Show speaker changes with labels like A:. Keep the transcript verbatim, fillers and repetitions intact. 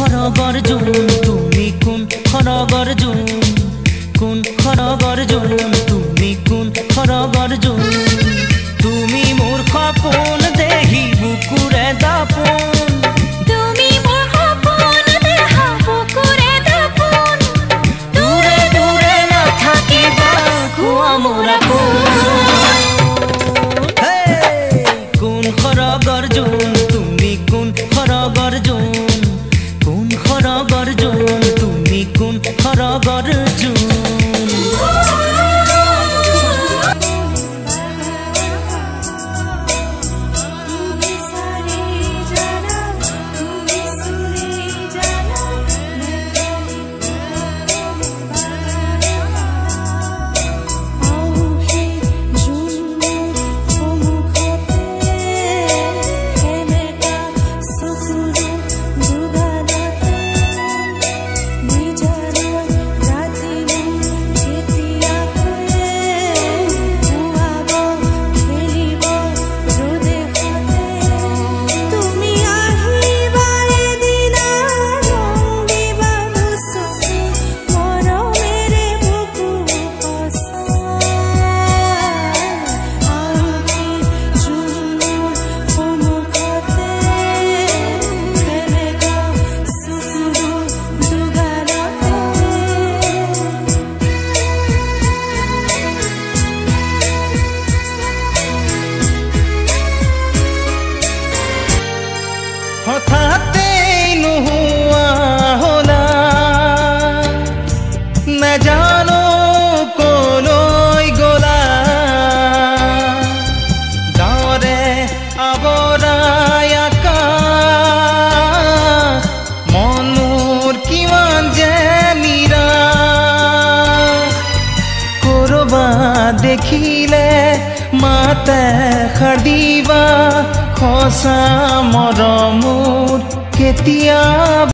A: খৰগৰ জোন তুমি কোন খৰগৰ জোন কোন খৰগৰ জোন তুমি কোন খৰগৰ জোন তুমি মোৰ সপোন দেখি বুকুৰে দাপোন
B: তুমি মোৰ সপোন দেখা বুকুৰে দাপোন
A: দূৰে দূৰে নাথাকিবা কোৱা মোৰ কোন খৰগৰ জোন তুমি কোন খৰগৰ জোন কোন খৰগৰ জোন তুমি কোন খৰগৰ জোন হঠাতেই নোহোৱা হলা নাজানো কলৈ গলা গাঁৱৰে আৱৰাই আকাশ মন মোৰ কিমান যে নিৰাশ কৰবাত দেখিলে মাতে এষাৰ দিবা সঁচা মৰমত কেতিয়া